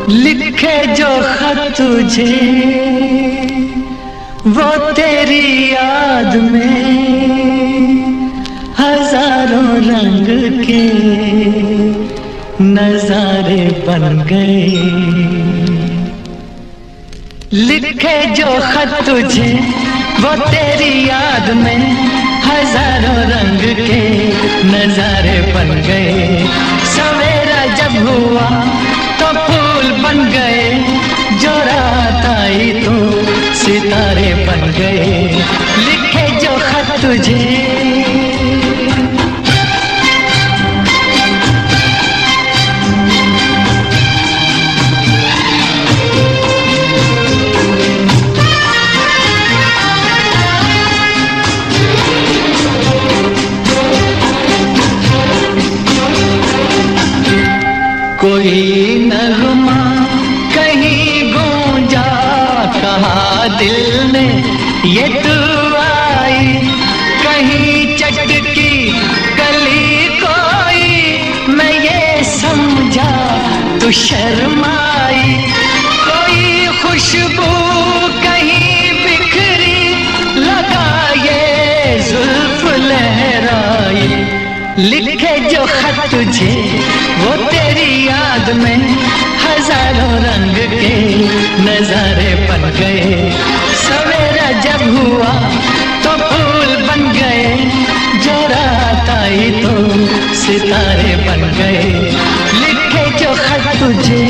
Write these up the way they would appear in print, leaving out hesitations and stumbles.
लिखे जो खत तुझे वो तेरी याद में हजारों रंग के नजारे बन गए। लिखे जो खत तुझे वो तेरी याद में हजारों रंग के नजारे बन गए। सवेरा जब हुआ तो फूल बन गए, जो रात आई तो सितारे बन गए। लिखे जो खत तुझे कोई नगमा कहीं गूंजा, कहा दिल ने ये तू आई। कहीं चटकी कली कोई, मैं ये समझा तू शर्माई। कोई खुशबू कहीं बिखरी, लगा ये जुल्फ लहराई। लिखे जो खत तुझे वो तेरी याद में हजारों रंग के नजारे बन गए। सवेरा जब हुआ तो फूल बन गए, जो रात आई तो सितारे बन गए। लिखे जो खत तुझे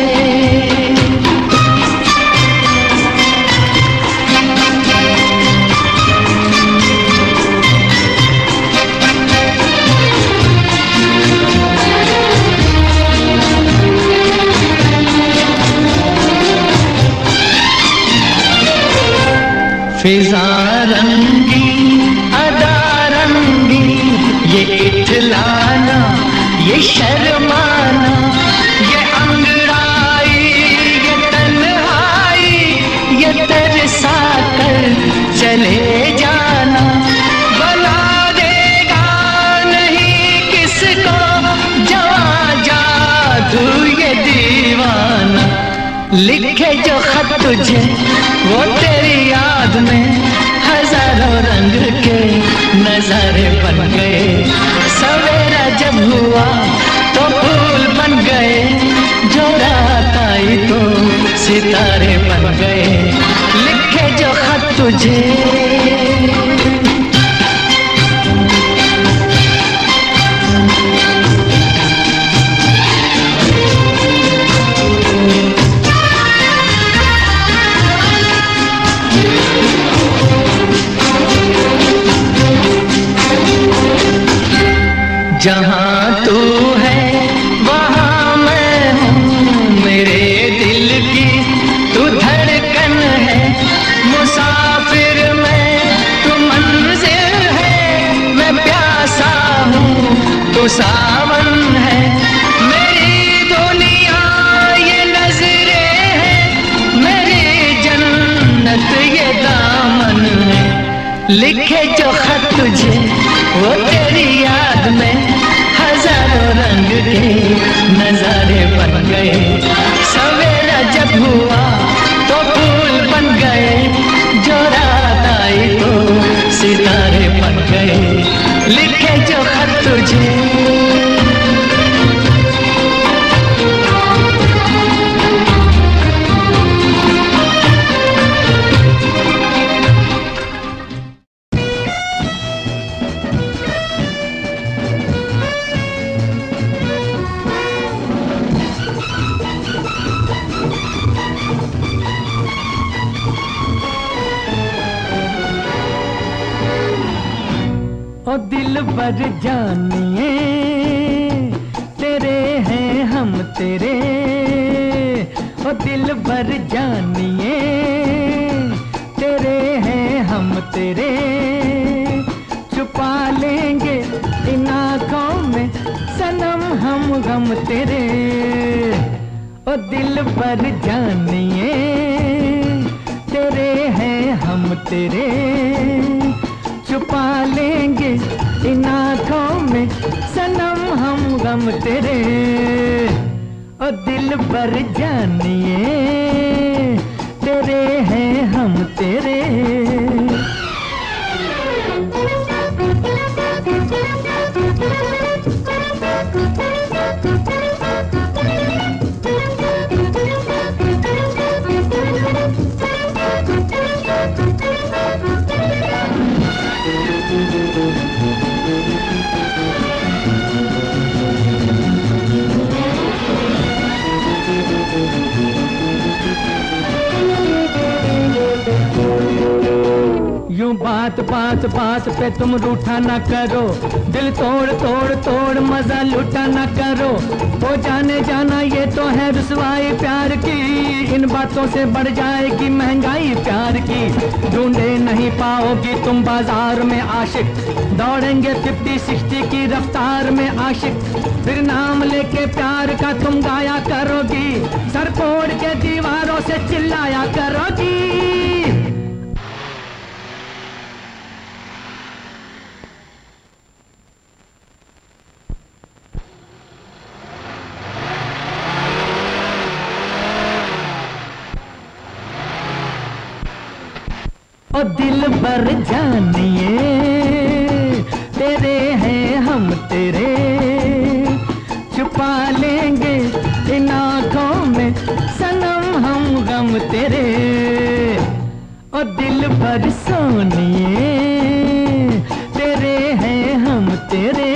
फिजा रंगी अदा रंगी, ये इठलाना ये शर्माना, ये अंगड़ाई ये तन्हाई, ये तरसा कर चले जाना। बना देगा नहीं किसको जवां जादू ये दीवाना। लिखे जो खत तुझे वो तेरी याद में हजारों रंग के नजारे बन गए। सवेरा जब हुआ तो फूल बन गए, जो रात आई तो सितारे बन गए। लिखे जो खत तुझे जहाँ तू है वहाँ मैं हूँ, मेरे दिल की तू धड़कन है। मुसाफिर मैं तू मंजिल है, मैं प्यासा हूँ तू सावन है। मेरी दुनिया ये नजरें हैं, मेरी जन्नत ये दामन है। लिखे जो खत तुझे वो तेरी याद में हजारों रंग के नजारे बन गए। सवेरा जब हुआ तो फूल बन गए, जो रात आई तो सितारे बन गए। लिखे जो खत तुझे ओ दिल भर जानिए तेरे हैं हम तेरे। ओ दिल भर जानिए तेरे हैं हम तेरे। छुपा लेंगे इन आँखों में सनम हम गम तेरे। ओ दिल भर जानिए तेरे हैं हम तेरे। छुपा लेंगे इन आँखों में सनम हम गम तेरे। ओ दिल पर जानिए तेरे हैं हम तेरे। यूं बात बात बात पे तुम रूठा ना करो, दिल तोड़ तोड़ तोड़ मजा लूटा ना करो। हो जाने जाना ये तो है रुसवाई प्यार की, इन बातों से बढ़ जाएगी महंगाई प्यार की। ढूंढे नहीं पाओगी तुम बाजार में आशिक, दौड़ेंगे 50-60 की रफ्तार में आशिक। फिर नाम लेके प्यार का तुम गाया करोगी, सर फोड़ के दीवारों से चिल्लाया करोगी। ओ दिल भर जानिए तेरे हैं हम तेरे, छुपा लेंगे इन आँखों में सनम हम गम तेरे। ओ दिल भर सोनिए तेरे हैं हम तेरे।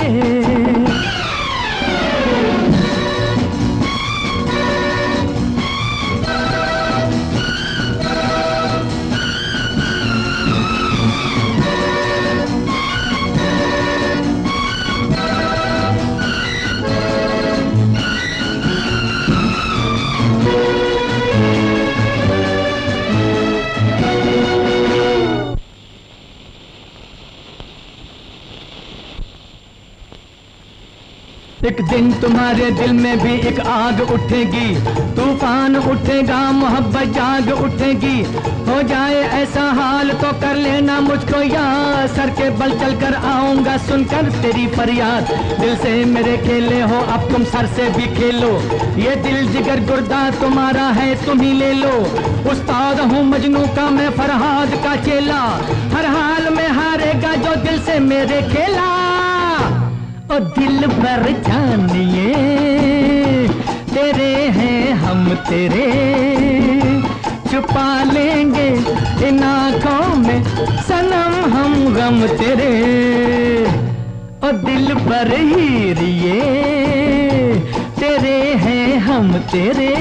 एक दिन तुम्हारे दिल में भी एक आग उठेगी, तूफान उठेगा मोहब्बत जाग उठेगी। हो जाए ऐसा हाल तो कर लेना मुझको याद, सर के बल चल कर आऊंगा सुनकर तेरी फरियाद। दिल से मेरे खेले हो अब तुम सर से भी खेलो, ये दिल जिगर गुर्दा तुम्हारा है तुम ही ले लो। उस्ताद हूँ मजनू का मैं फरहाद का चेला, हर हाल में हारेगा जो दिल से मेरे खेला। ओ दिल भर जानिए तेरे हैं हम तेरे, छुपा लेंगे इन आँखों में सनम हम गम तेरे। ओ दिल भर हीरिए तेरे हैं हम तेरे।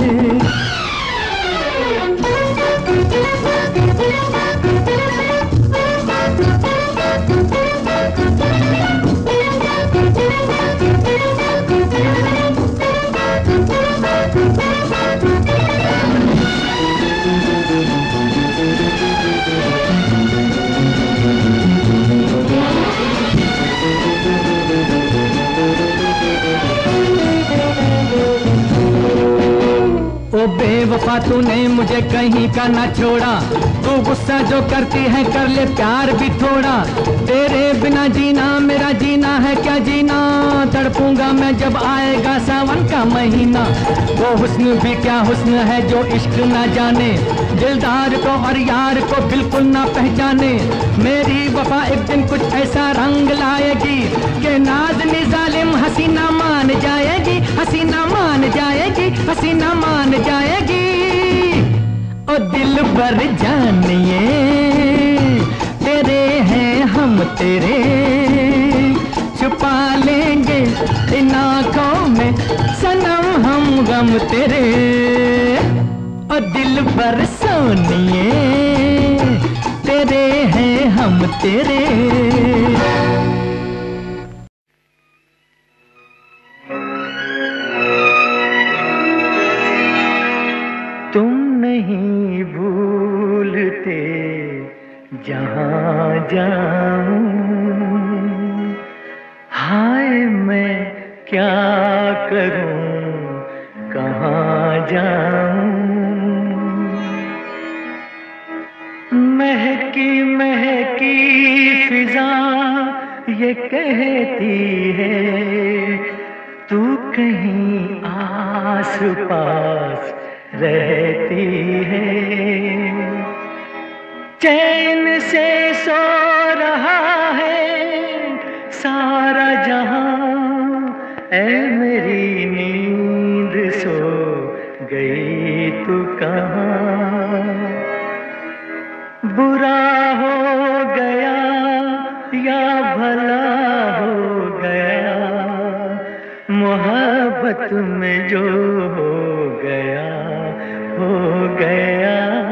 ओ बेवफा तूने मुझे कहीं का ना छोड़ा, तू गुस्सा जो करती है कर ले प्यार भी थोड़ा। तेरे बिना जीना मेरा जीना है क्या जीना, तड़पूंगा मैं जब आएगा सावन का महीना। वो हुस्न भी क्या हुस्न है जो इश्क ना जाने, दिलदार को और यार को बिल्कुल ना पहचाने। मेरी वफा एक दिन कुछ ऐसा रंग लाएगी कि नाज़नी जालिम हसीना मान जाएगी, हसीना मान जाएगी, हसीना मान जाएगी। ओ दिल भर जानिए तेरे हैं हम तेरे, छुपा लेंगे इन आँखों में सनम हम गम तेरे। ओ दिल भर सोनिए तेरे हैं हम तेरे। तुम नहीं भूलते जहाँ जाऊं, हाय मैं क्या करूं कहाँ जाऊं। महकी महकी फिजा ये कहती है तू कहीं आस पास रहती है, चैन से सो रहा है सारा जहां, ऐ मेरी नींद सो गई तू कहाँ। बुरा हो गया या भला हो गया, मोहब्बत में जो हो गया हो गया।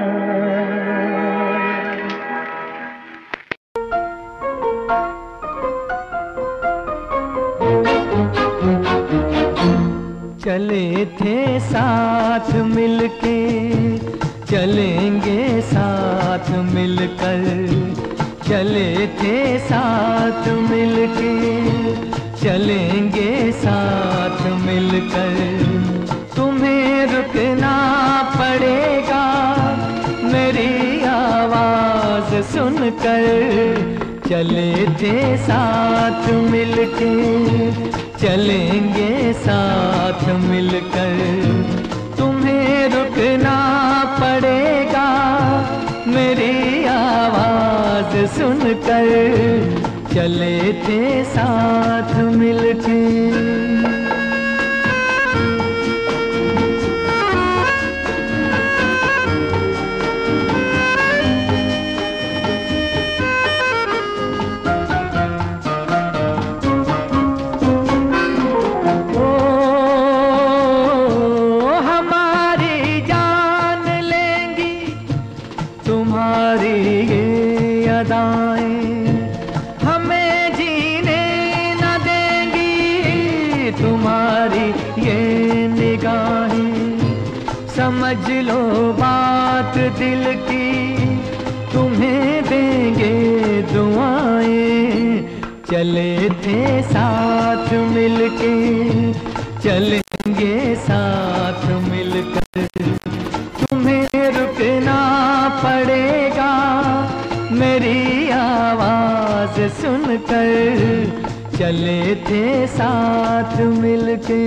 चले थे साथ मिलके, चलेंगे साथ मिलकर, चले थे साथ मिलके, चलेंगे साथ मिलकर। तुम्हें रुकना पड़ेगा मेरी आवाज सुनकर, चले थे साथ मिलके, चलेंगे साथ मिलकर। तुम्हें रुकना पड़ेगा मेरी आवाज सुनकर, चले थे साथ मिलके। हमें जीने न देंगी तुम्हारी ये निगाहें, समझ लो बात दिल की, तुम्हें देंगे दुआएं। चले थे साथ मिलके, चलेंगे साथ मिलकर। तुम्हें रुकना पड़ेगा मेरी आवाज सुनकर, चले थे साथ मिलके।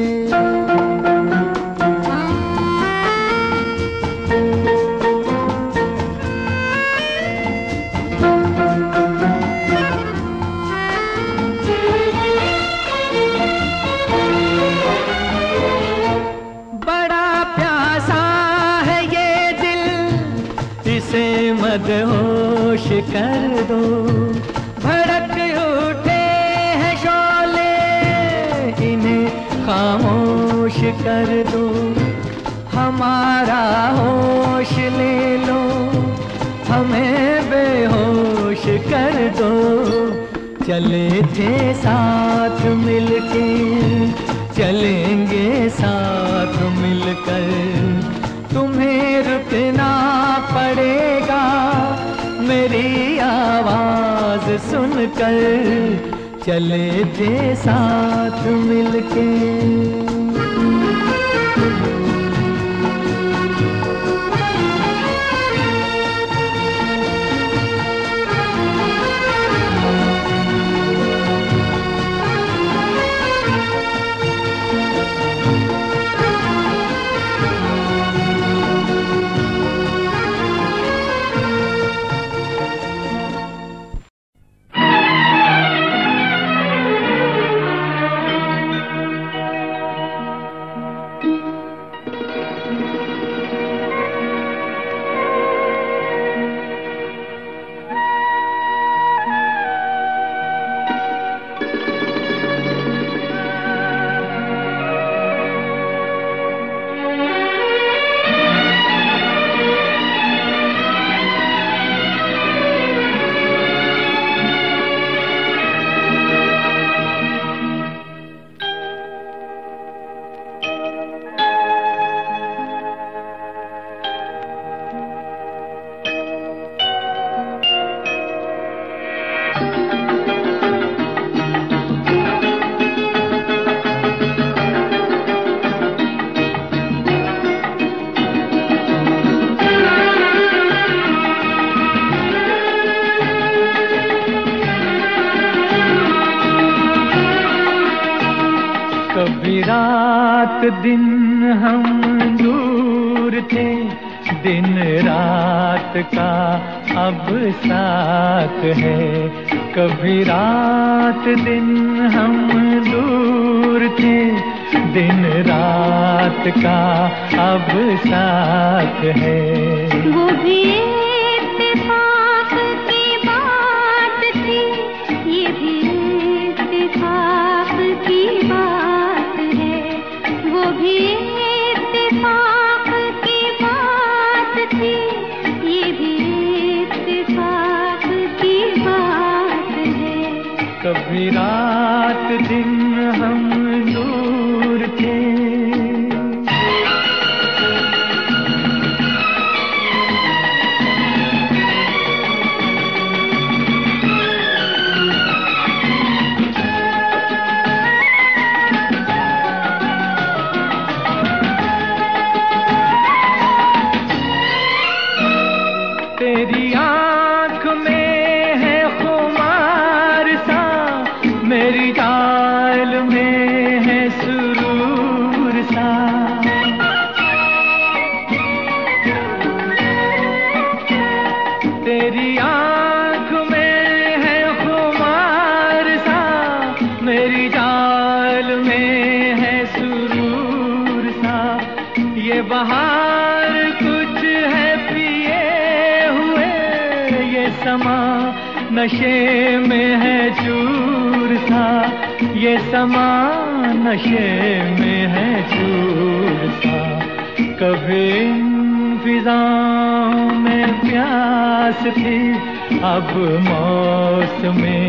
बड़ा प्यासा है ये दिल, इसे मदहोश कर दो। भड़क उठे हैं शोले, इन्हें खामोश कर दो। हमारा होश ले लो, हमें बेहोश कर दो। चले थे साथ मिलके, चलेंगे साथ मिलकर। तुम्हें रुकना पड़ेगा मेरी आवाज सुनकर, चले थे साथ मिलके। रात दिन हम दूर थे, दिन रात का अब साथ है। कभी रात दिन हम दूर थे, दिन रात का अब साथ है। वो भी इत्तेफाक की बात थी, ये भी इत्तेफाक की बात है। वो भी इत्तेफाक की बात थी, ये भी इत्तेफाक की बात है। कभी रात दिन हम दूर थे। तेरी आँख में है खुमार सा, मेरी चाल में है सुरूर सा। तेरी आँख में है खुमार सा, मेरी चाल में है सुरूर सा। ये बहार कुछ है पिए हुए, ये समा नशे में है चूर सा। ये समा नशे में है चूर सा। कभी इन फिजाओं में प्यास थी, अब मौसमे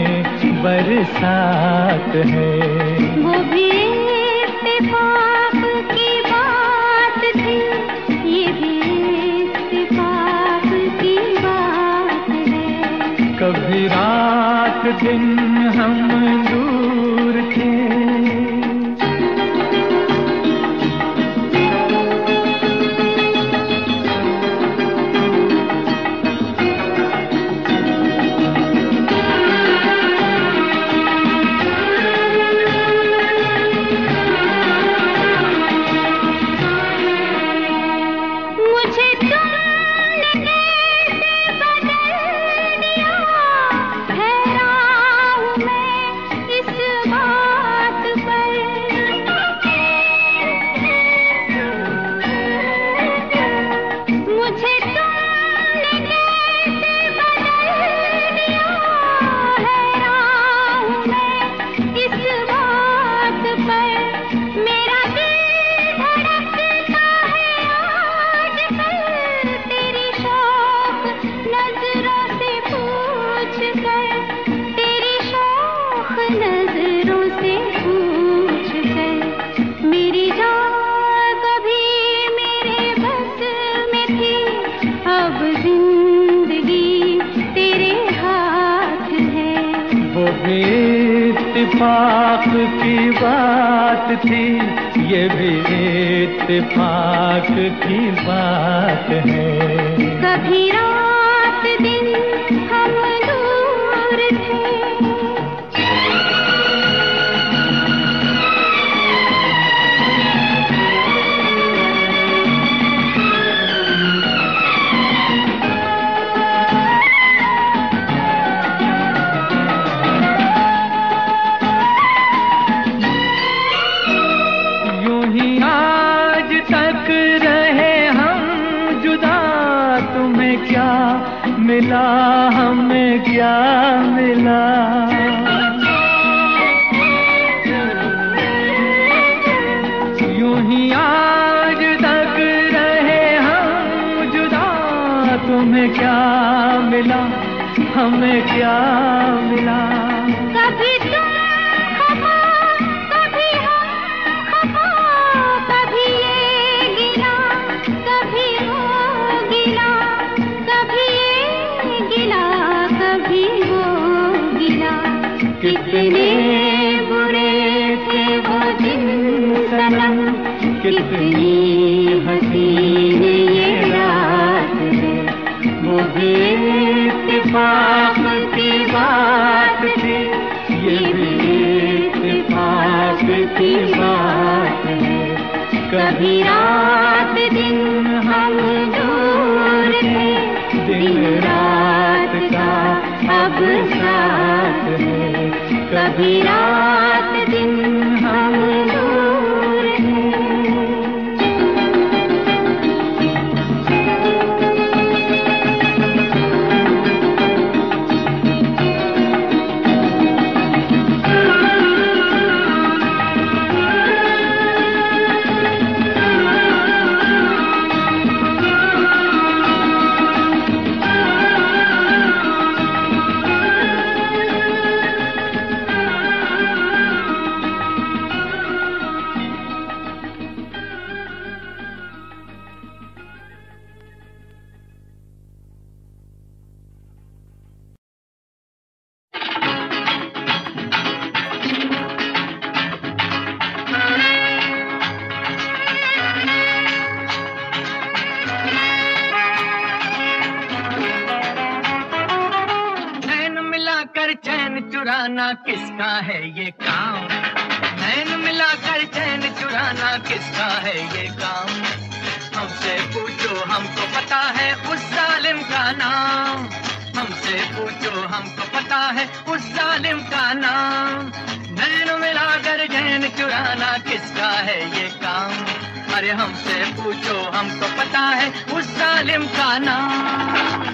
बरसात है। वो भी इत्तेफाक की बात थी, ये भी इत्तेफाक की बात है। कभी रात दिन हम दूर थे। इत्तेफाक की बात थी, ये भी इत्तेफाक की बात है। कभी रात दिन हम दूर थे। क्या मिला हमें, क्या मिला? यूं ही आज तक रहे हम जुदा, तुम्हें क्या मिला, हमें क्या मिला? कभी तुम खफा, कभी हम खफा, कभी ये गिला, कभी वो गिला, कभी ये गिला, कभी वो गिला। कितने बुरे थे वो दिन सनम, कितनी हसीन ये रात है। वो भी इत्तेफाक की बात थी, ये भी इत्तेफाक की बात है। कभी रात दिन हम दूर थे, दिन रात का अब साथ है। कभी रात दिन हम दूर थे। किसका है ये काम? नैन मिलाकर चैन चुराना किसका है ये काम? हमसे पूछो हमको पता है उस जालिम का नाम। हमसे पूछो हमको पता है उस जालिम का नाम। नैन मिलाकर चैन चुराना किसका है ये काम? अरे हमसे पूछो हमको पता है उस जालिम का नाम।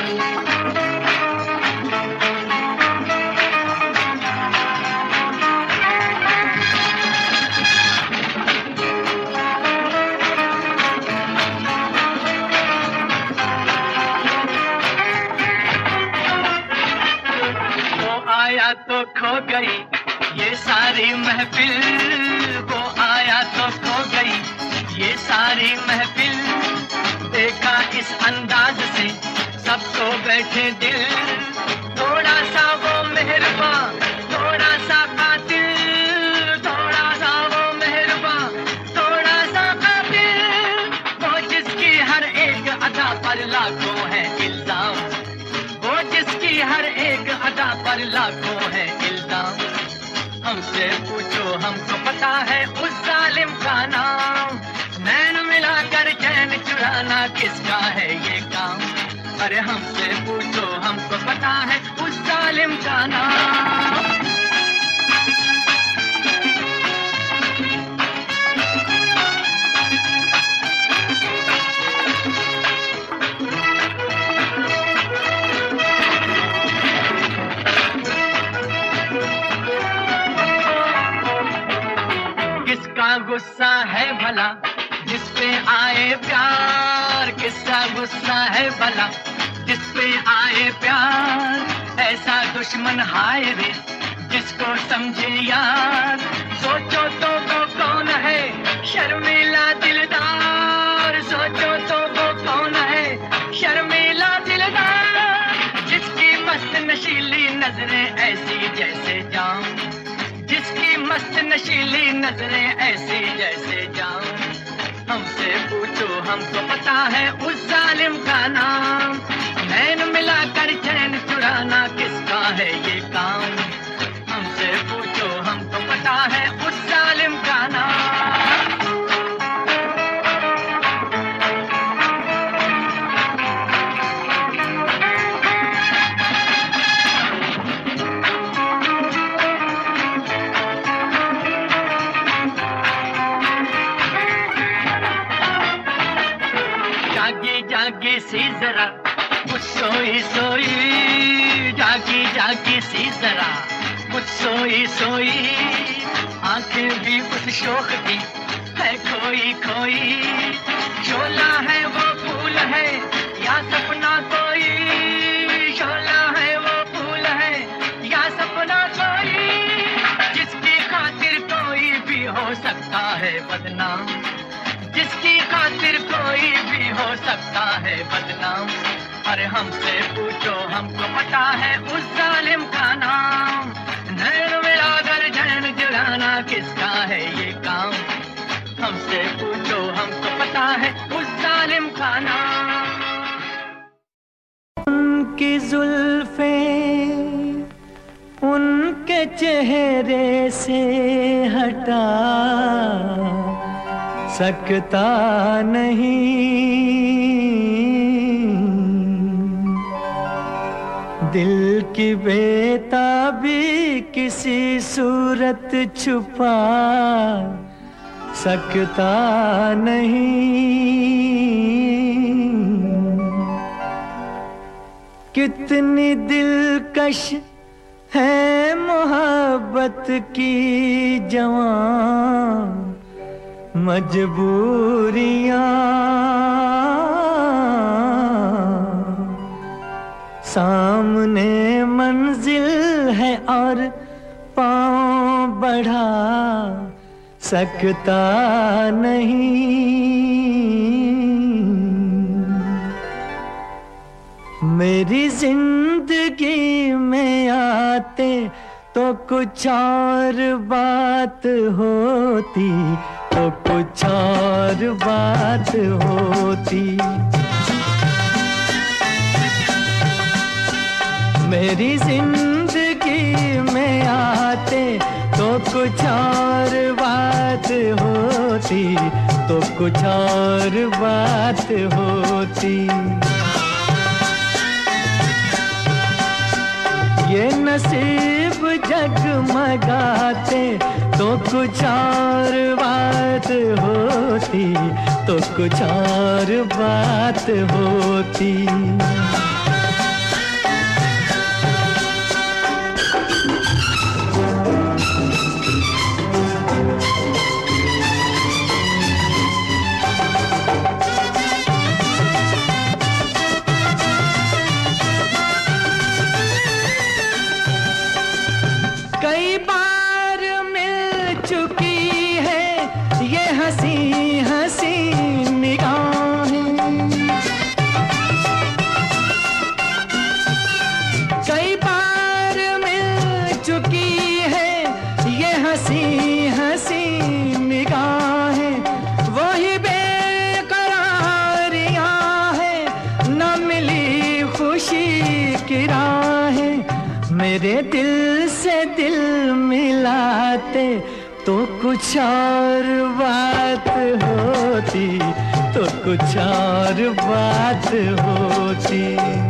आया तो खो गई ये सारी महफिल, वो आया तो खो गई ये सारी महफिल। देखा इस अंदाज से सबको बैठे दिल, थोड़ा सा वो मेहरबान थोड़ा सा कातिल, थोड़ा सा वो मेहरबान थोड़ा सा कातिल। वो जिसकी हर एक अदा पर लाखों है इल्जाम, वो जिसकी हर एक अदा पर लाखों है इल्जाम। हमसे पूछो हमको पता है उस जालिम का नाम। नैन मिलाकर चैन चुराना किसका है ये काम? अरे हमसे पूछो हमको पता है उस जालिम का नाम। गुस्सा है भला जिस पे आए प्यार, किसका गुस्सा है भला जिस पे आए प्यार। ऐसा दुश्मन हाय रे जिसको समझे यार। सोचो तो वो कौन है शर्मीला दिलदार, सोचो तो वो कौन है शर्मीला दिलदार। जिसकी मस्त नशीली नजरें ऐसी जैसे जाम, जिसकी मस्त नशीली नजरें ऐसी जैसे जाम। हमसे पूछो हमको पता है उस जालिम का नाम। नैन मिलाकर चैन चुराना किसका है ये काम? हमसे पूछो हमको पता है उस जालिम का नाम। जागी सी जरा कुछ सोई सोई, जागी जागी सी जरा कुछ सोई सोई। आंखें भी उस शोक की है खोई खोई। शोला है वो फूल है या सपना कोई, शोला है वो फूल है या सपना कोई। जिसकी खातिर कोई भी हो सकता है बदनाम, जिसकी खातिर कोई भी हो सकता है बदनाम। अरे हमसे पूछो हमको पता है उस जालिम का नाम। नैन मिलाकर चैन चुराना किसका है ये काम? हमसे पूछो हमको पता है उस जालिम का नाम। उनकी जुल्फें उनके चेहरे से हटा सकता नहीं, दिल की बेताबी किसी सूरत छुपा सकता नहीं। कितनी दिलकश है मोहब्बत की जवां मजबूरियां, सामने मंजिल है और पाँव बढ़ा सकता नहीं। मेरी जिंदगी में आते तो कुछ और बात होती, तो कुछ और बात होती। मेरी जिंदगी में आते तो कुछ और बात होती, तो कुछ और बात होती। ये नसीब जगमगाते तो कुछ और बात होती, तो कुछ और बात होती। कई बार मिल चुकी है ये हंसी हंसी निगाहें, कई बार मिल चुकी है ये हंसी हंसी निगाहें। वही बेकरारियां है न मिली खुशी की राहें। मेरे दिल से दिल मिलाते तो कुछ और बात होती, तो कुछ और बात होती।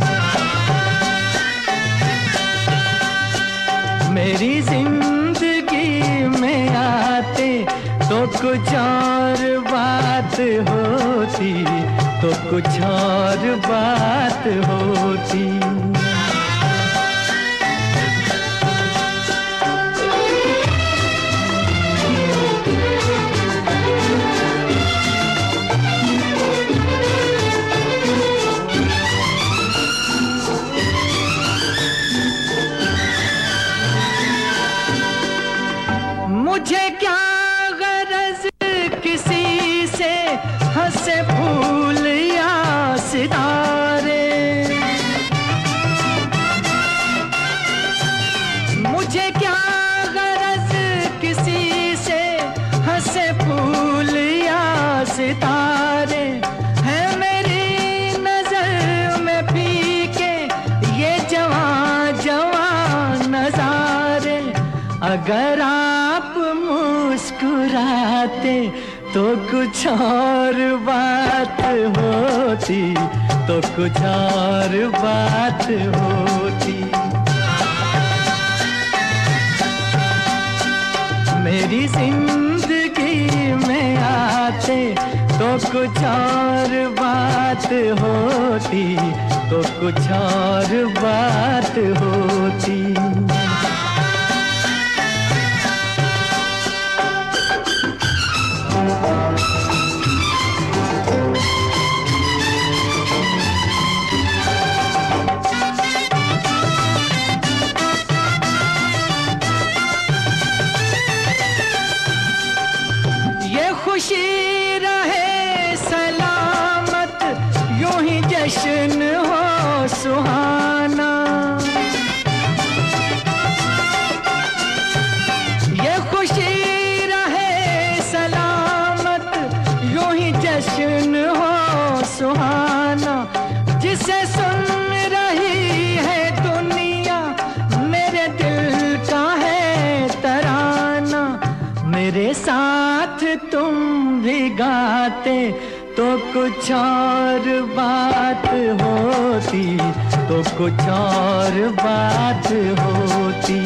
मेरी जिंदगी में आते तो कुछ और बात होती, तो कुछ और बात होती। मुझे क्या गरज किसी से हंसे फूल या सितारे, मुझे क्या गरज किसी से हंसे फूल या सितारे। है मेरी नजर में फीके ये जवां जवां नजारे। अगर आप मुस्कुराते तो कुछ और बात होती, तो कुछ और बात होती। मेरी जिंदगी में आते तो कुछ और बात होती, तो कुछ और बात होती। खुशी रहे सलामत यूं ही जश्न हो सुहाना। ये खुशी रहे सलामत यूं ही जश्न हो सुहाना। जिसे सुन रही है दुनिया मेरे दिल का है मेरे साथ तुम भी गाते तो कुछ और बात होती, तो कुछ और बात होती।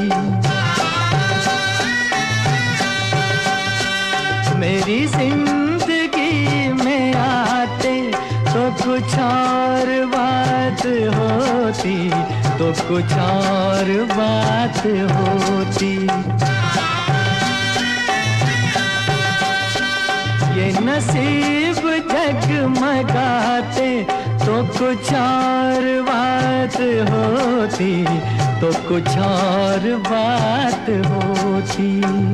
मेरी जिंदगी में आते तो कुछ और बात होती, तो कुछ और बात होती। ये नसीब जगमगाते तो कुछ और बात होती, तो कुछ और बात होती।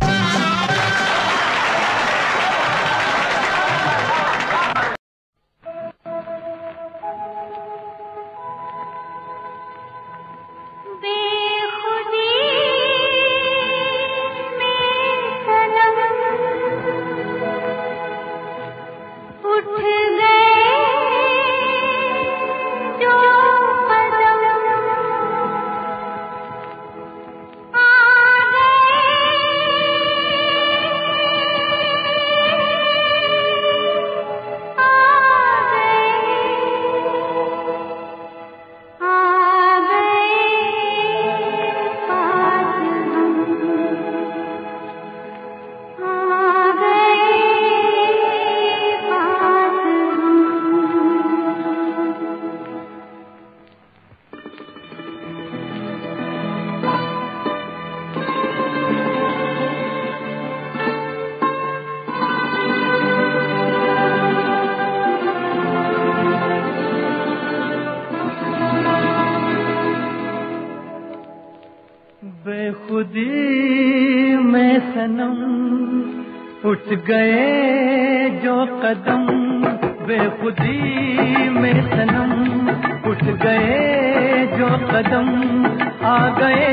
बेखुदी में सनम उठ गए जो कदम, बेखुदी में सनम उठ गए जो कदम, आ गए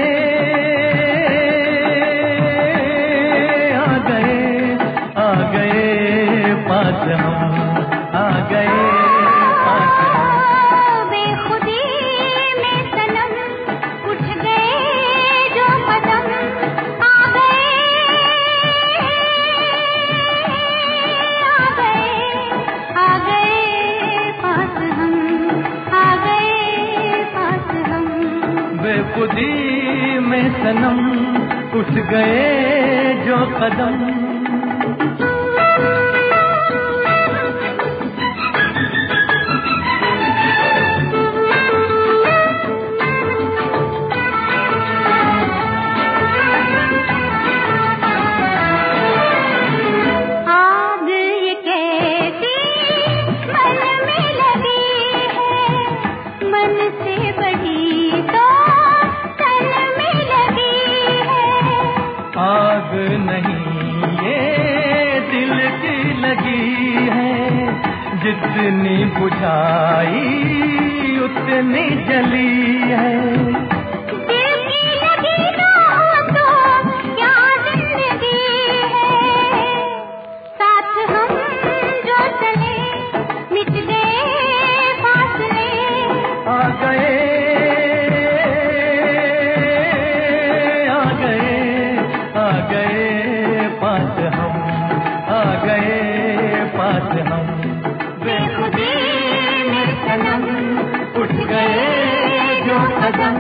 आ गए आ गए पास हम, आ गए पास हम। बेखुदी में सनम उठ गए जो कदम। आग नहीं ये दिल की लगी है, जितनी बुझाई उतनी जली है। दिल की लगी ना तो क्या जिंदगी है, साथ हम जो चले मिट गए फासले, आ गए पास हम, आ गए पास हम। बेखुदी में सनम उठ गए जो कदम।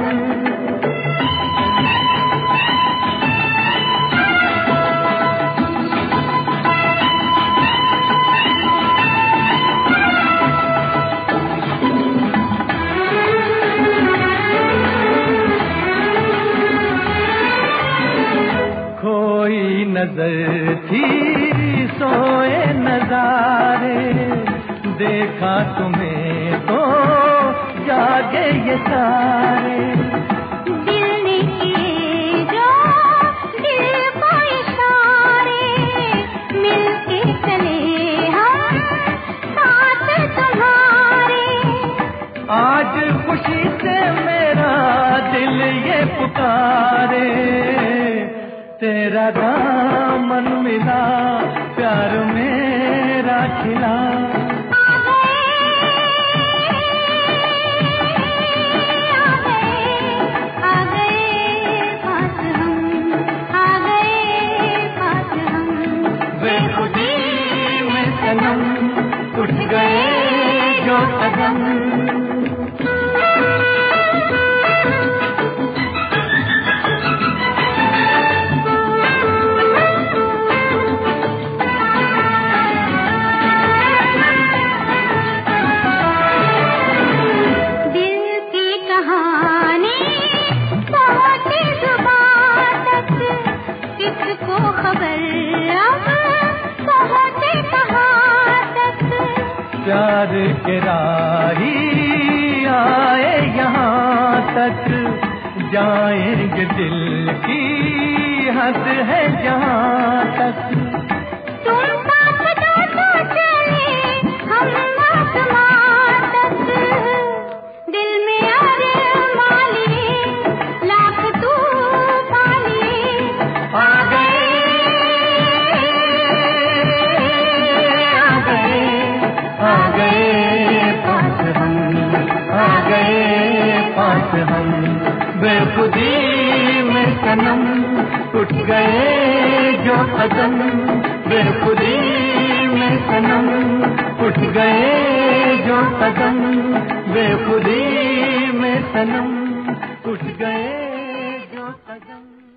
खोई नजर थी सोए नजारे, देखा तुम्हें तो जागे ये सारे। दिल ने किए जो दिल को इशारे, मिलके चले हम साथ तुम्हारे। आज खुशी से मेरा दिल ये पुकारे, तेरा दामन मिला प्यार मेरा खिला। आ गए पास हम, आ गए पास हम। रंग। प्यार के राही आए यहाँ तक, जाएंगे दिल की हद है जहाँ तक। तुम साथ दो तो चले हम आसमां तक, दिल में अरमान लिए लाख तूफान लिए आ गए पास हम, आ गए पास हम। बेखुदी में सनम उठ गए जो कदम, बेखुदी में सनम उठ गए जो कदम, बेखुदी में सनम उठ गए जो कदम।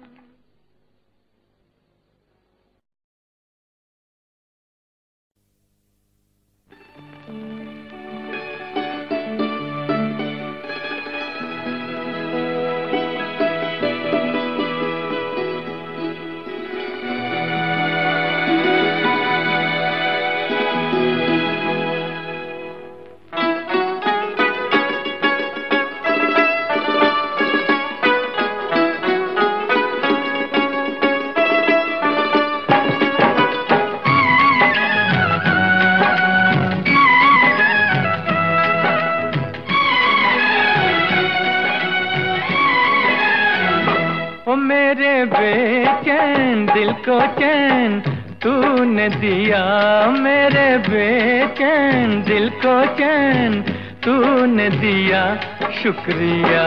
मेरे बेचैन दिल को चैन तूने दिया, मेरे बेचैन दिल को चैन तूने दिया। शुक्रिया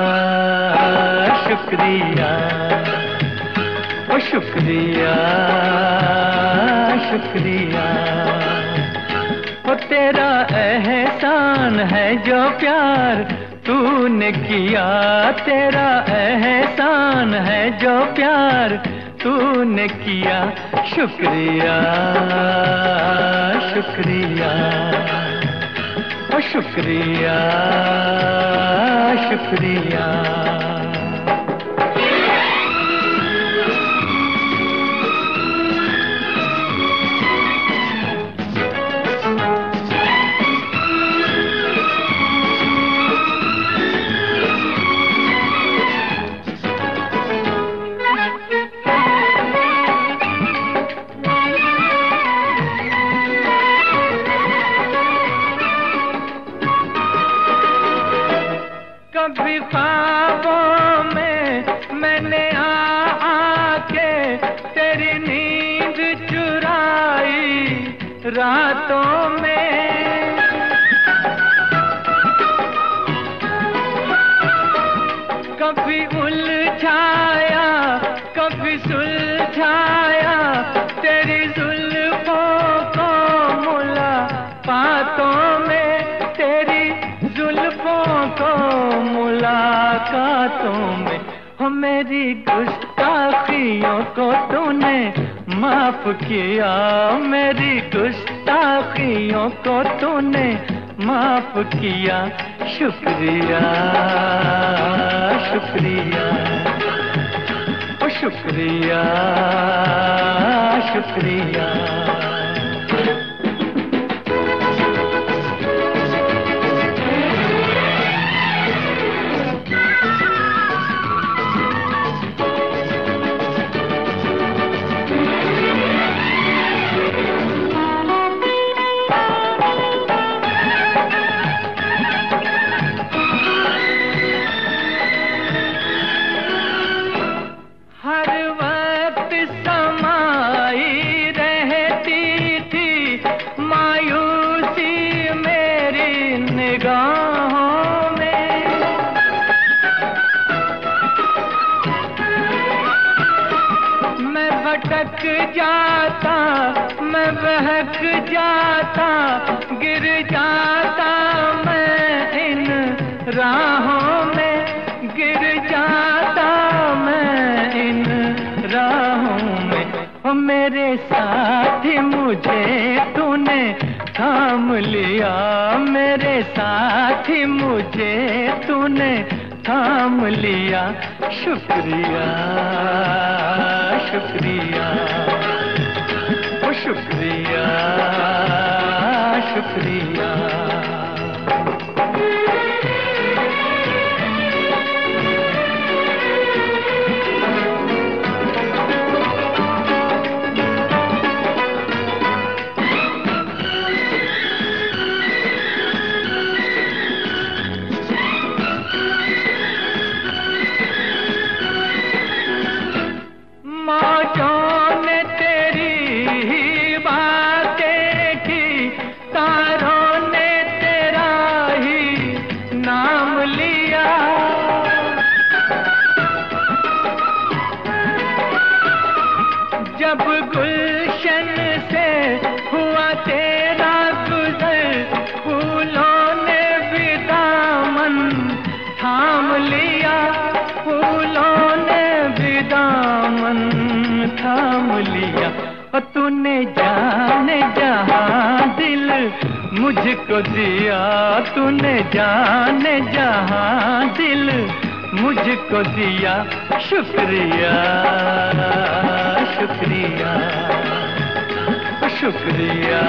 शुक्रिया ओ शुक्रिया शुक्रिया, ओ तेरा एहसान है जो प्यार तूने किया, तेरा एहसान है जो प्यार तूने किया। शुक्रिया शुक्रिया ओ शुक्रिया शुक्रिया। कभी ख्वाबों में मैंने आके तेरी नींद चुराई रातों में, कभी उलझाया कभी सुलझाया तेरी जुल्फों को मुलाकातों में, तेरी जुल्फों को मुलाकातों में। हो मेरी गुस्ताखियों को तूने माफ किया, मेरी गुस्ताखियों को तूने माफ किया। शुक्रिया शुक्रिया ओ शुक्रिया शुक्रिया। हर वक्त समाई रहती भटक जाता, मैं बहक जाता, गिर जाता मैं इन राहों में, गिर जाता मैं इन राहों में। ओ मेरे साथी मुझे तूने थाम लिया, मेरे साथी मुझे तूने थाम लिया। शुक्रिया शुक्रिया ओ शुक्रिया शुक्रिया। मौजों ने तेरी ही बातें की, तारों ने तेरा ही नाम लिया। जब गुलशन से हुआ तेरा गुजर, फूलों ने भी दामन थाम लिया, फूलों ने भी दामन थाम लिया। और तूने जाने जहां दिल मुझको दिया, तूने जाने जहां दिल मुझको दिया। शुक्रिया शुक्रिया शुक्रिया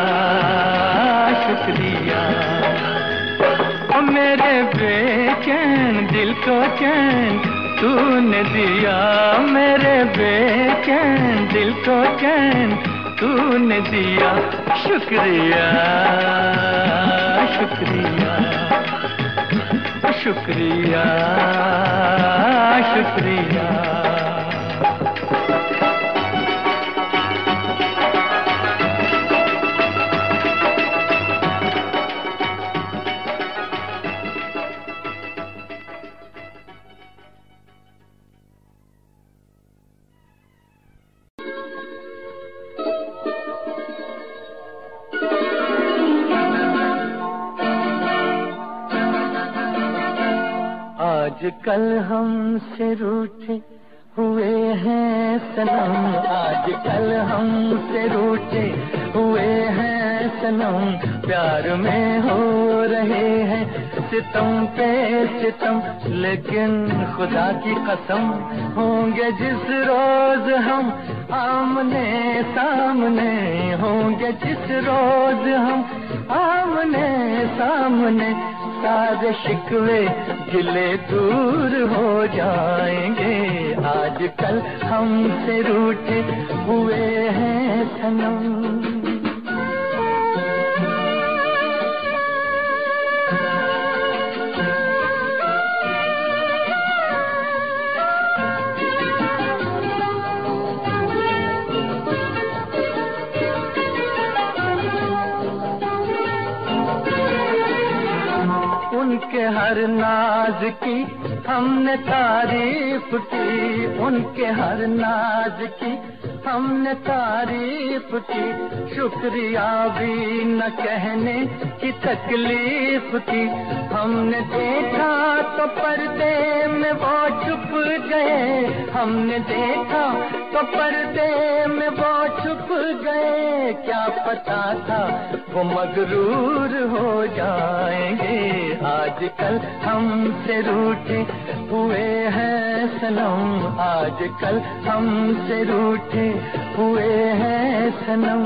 शुक्रिया। और मेरे बेचैन दिल को चैन तूने दिया, मेरे बेचैन दिल को चैन तूने दिया। शुक्रिया शुक्रिया शुक्रिया शुक्रिया। आजकल हमसे रूठे हुए हैं सनम, आजकल हमसे रूठे हुए हैं सनम। प्यार में हो रहे हैं सितम पे सितम, लेकिन खुदा की कसम होंगे जिस रोज हम आमने सामने, होंगे जिस रोज हम आमने सामने, सारे शिकवे गिले दूर हो जाएंगे। आजकल हमसे रूठे हुए हैं सनम। उनके हर नाज की हमने तारीफ की, उनके हर नाज की हमने तारीफ की। शुक्रिया भी न कहने की तकलीफ की। हमने देखा तो पर्दे में वो छुप गए, हमने देखा तो पर्दे में वो छुप गए। क्या पता था वो मगरूर हो जाएंगे। आजकल हमसे रूठे हुए हैं सनम, आजकल हमसे रूठे हुए हैं सनम।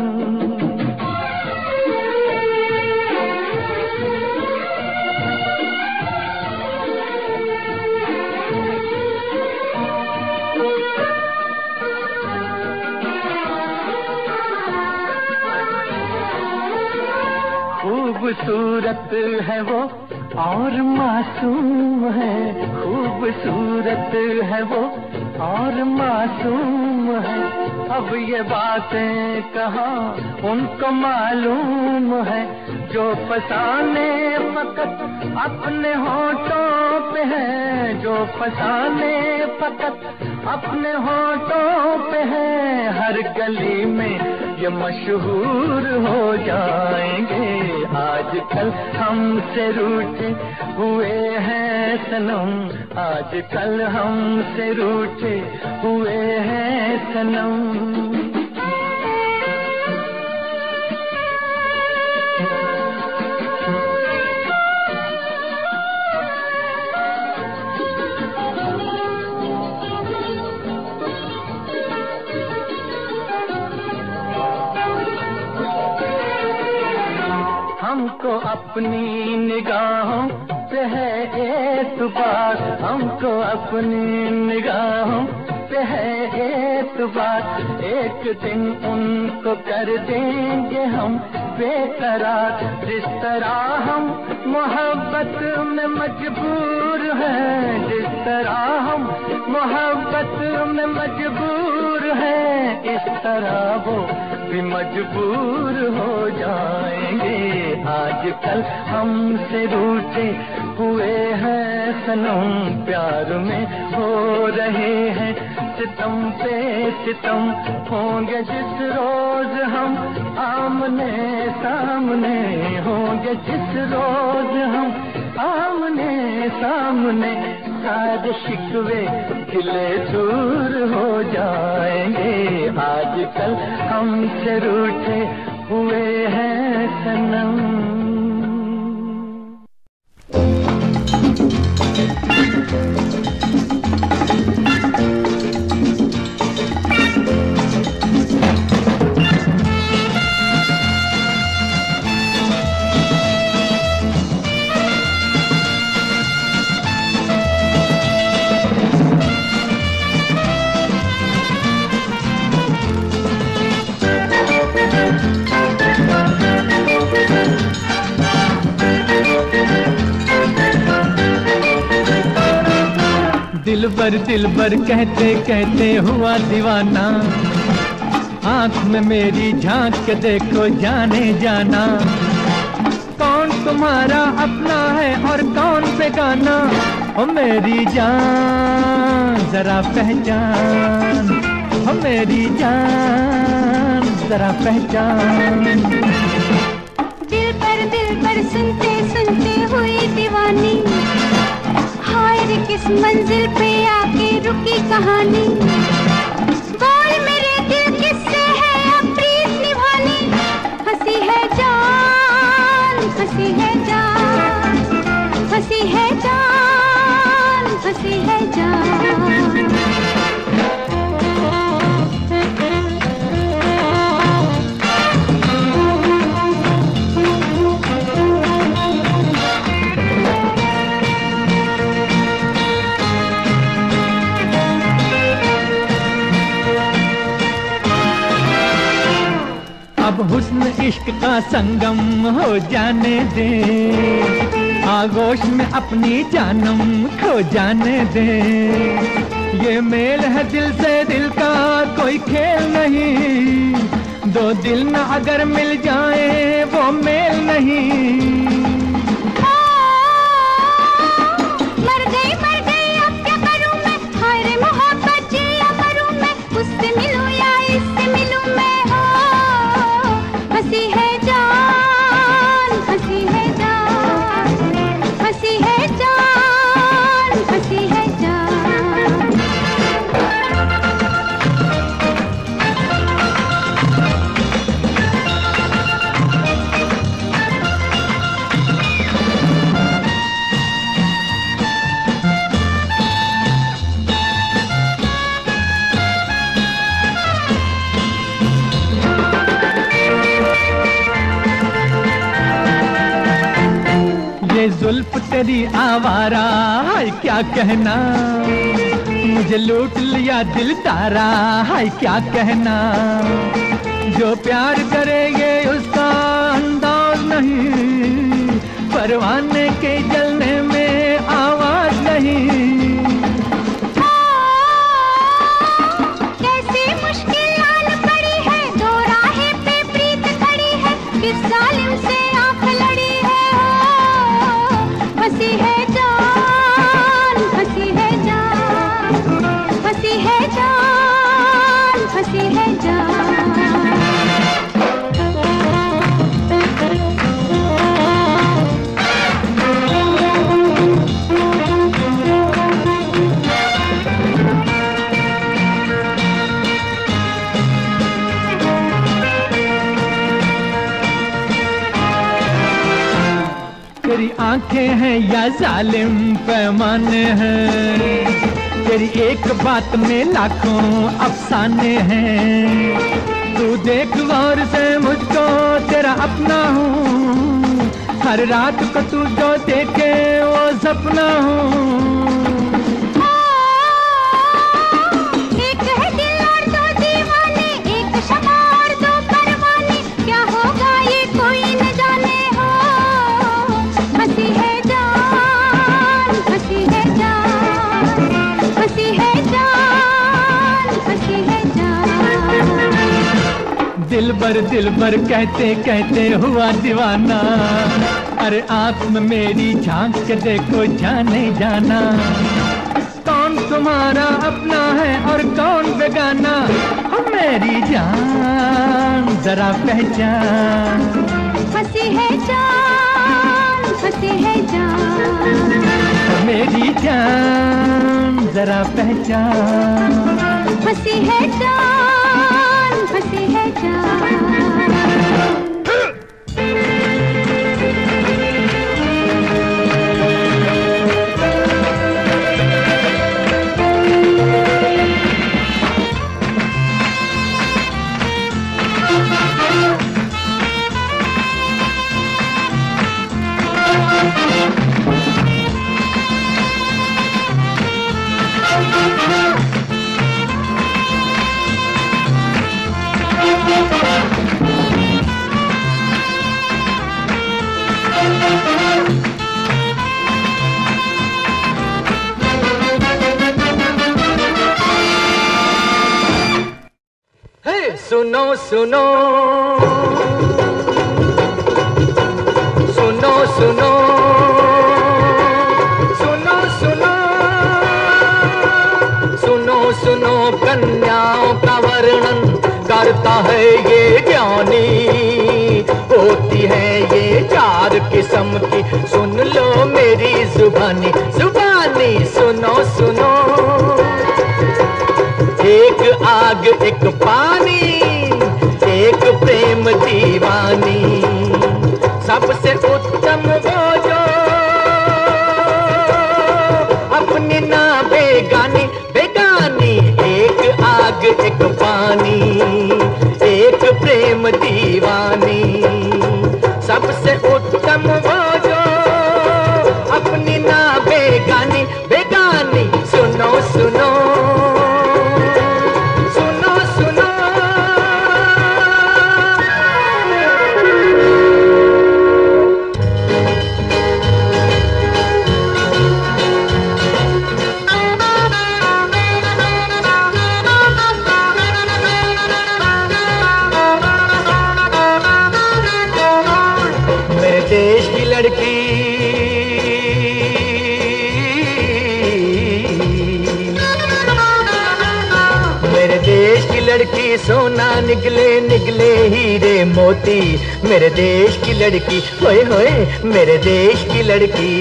खूबसूरत है वो और मासूम है, खूबसूरत है वो और मासूम है। अब ये बातें कहाँ उनको मालूम है, जो फसाने फकत अपने होठों पे है, जो फसाने फकत अपने होठों पे है, हर गली में ये मशहूर हो जाएंगे। आजकल हमसे रूठे हुए हैं सनम, आजकल हमसे रूठे हुए हैं सनम। हमको अपनी निगाहों पे है एतबार, हमको अपनी निगाहों पे है एतबार। एक दिन उनको कर देंगे हम बेकरार। जिस तरह हम मोहब्बत में मजबूर हैं, जिस तरह हम मोहब्बत में मजबूर हैं, इस तरह वो भी मजबूर हो जाएंगे। आजकल हमसे रूठे हुए हैं सनम, प्यार में हो रहे हैं सितम पे सितम। होंगे जिस रोज हम आमने सामने, होंगे जिस रोज हम आमने सामने, सारे शिकवे गिले दूर हो जाएंगे। आजकल हमसे रूठे हुए हैं सनम। दिल भर कहते कहते हुआ दीवाना, आँख में मेरी झांक के देखो जाने जाना। कौन तुम्हारा अपना है और कौन बेगाना, ओ मेरी जान जरा पहचान, ओ मेरी जान जरा पहचान। दिल पर सुनते सुनते हुई दीवानी, हाय रे किस मंजिल पे आके रुकी कहानी। बोल मेरे दिल किससे है अब प्रीत निभानी, हंसी है जान, हंसी है जान, हंसी है जान, हंसी है जान। अब हुस्न इश्क का संगम हो जाने दे, आगोश में अपनी जानम खो जाने दे। ये मेल है दिल से दिल का कोई खेल नहीं, दो दिल न अगर मिल जाए वो मेल नहीं। मर गई अब क्या करूं मैं, हाय रे मोहब्बत जिया करूं मैं, उससे मिलूं या इससे मिलूं मैं। हंसी है जान, हंसी है जान, हंसी है जान, हंसी है जान। ये जुल्फ तेरी आवारा हाय क्या कहना, मुझे लूट लिया दिल तारा हाय क्या कहना। जो प्यार करेंगे उसका अंदाज नहीं, परवाने के जलने में आवाज नहीं। कैसी मुश्किल आन पड़ी है, दो राहें पे प्रीत खड़ी है, किस जालिम से आंख लड़ी है। हंसी है जान, हंसी है जान, हंसी है आंखें हैं या जालिम पैमाने हैं, तेरी एक बात में लाखों अफसाने हैं। तू देख गौर से मुझको तेरा अपना हूँ, हर रात को तू जो देखे वो सपना हूँ। दिल भर कहते कहते हुआ दीवाना, अरे आँख में मेरी झांक के देखो जाने जाना, कौन तुम्हारा अपना है और कौन बेगाना, मेरी जान जरा पहचान। हंसी है जान, हंसी है जान, मेरी जान जरा पहचान। हंसी है जान, हंसी है जान। सुनो सुनो सुनो सुनो सुनो सुनो सुनो सुनो कन्याओं का वर्णन करता है ये ज्ञानी, होती है ये 4 किस्म की, सुन लो मेरी जुबानी जुबानी। सुनो सुनो, एक आग एक पानी, एक प्रेम दीवानी, सबसे उत्तम वो जो अपनी ना बेगानी बेगानी। एक आग एक पानी, एक प्रेम दीवानी, सबसे उत्तम वो जो अपनी ना बेगानी बेगानी। सुनो सुनो लड़की, सोना निकले निकले हीरे मोती, मेरे देश की लड़की, होए होए मेरे देश की लड़की।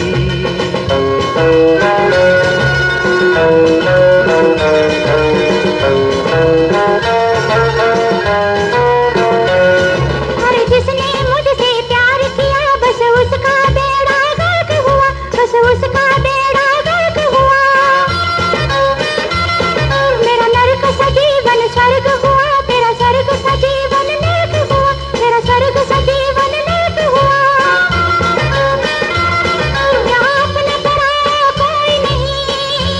अरे जिसने मुझसे प्यार किया बस उसका बेड़ा गर्क हुआ, बस उसका बेड़ा गर्क हुआ। मेरा नरक सा जीवन स्वर्ग हुआ, तेरा स्वर्ग सा जीवन नरक हुआ, तेरा स्वर्ग सा जीवन नरक हुआ। यहाँ अपने पराया कोई नहीं,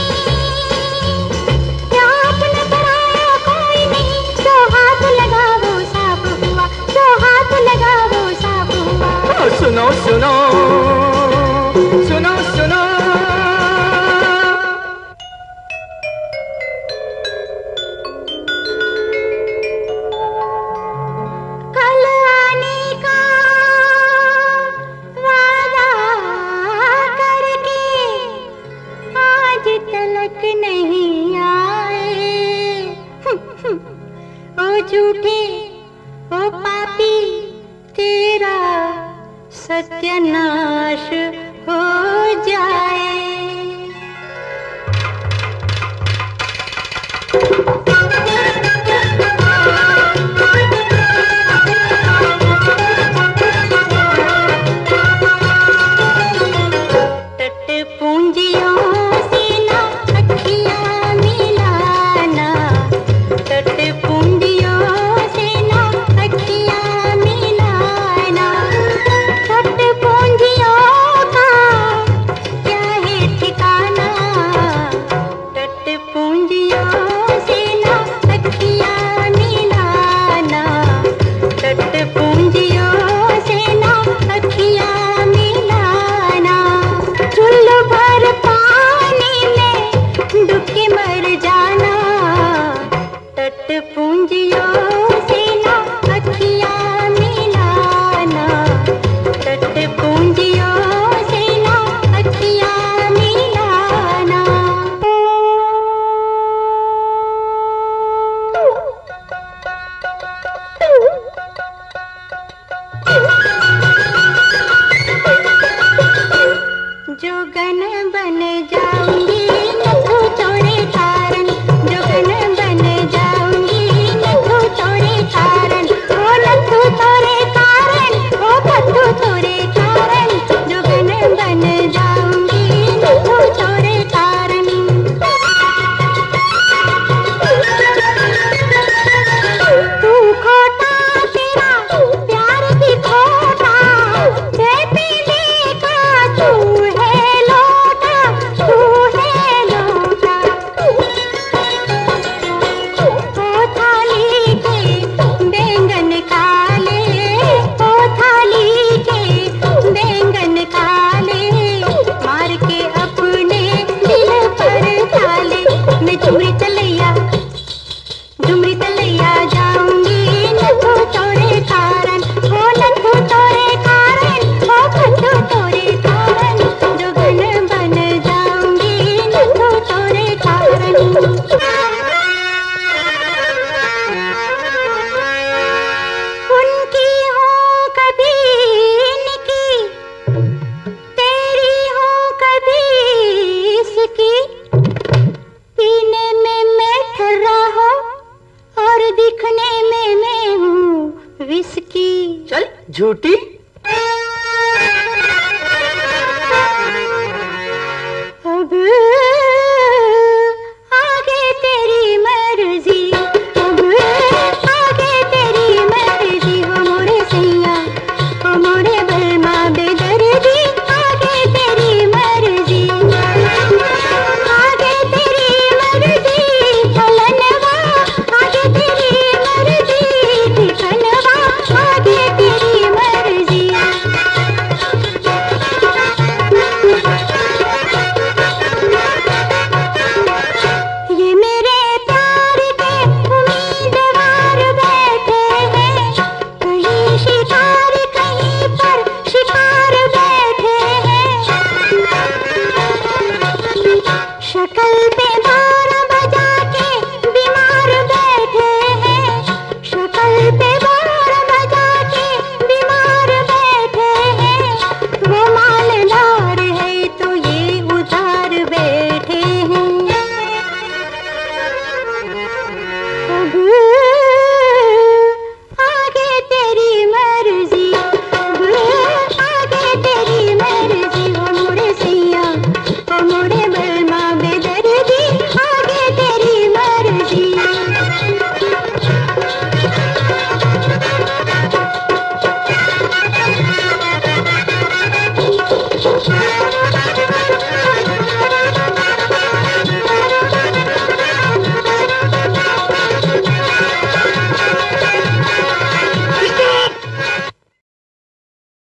यहाँ अपने पराया कोई नहीं, जो हाथ लगा वो साफ हुआ, जो हाथ लगा वो साफ हुआ। सुनो सुनो सुनो सुनो, कल आने का वादा करके आज तलक नहीं आए। ओ झूठे ओ पापी, तेरा सत्यानाश हो जाए। झूठी